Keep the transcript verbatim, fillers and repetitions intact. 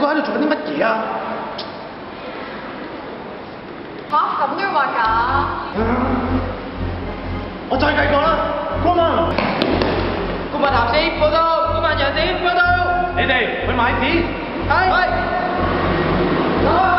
哥喺度做緊啲乜嘢啊？ 吓，咁都要畫㗎？ 我再計過啦，光文， 公民男士報道，公民人士報道， 你哋去買紙。 係。 係。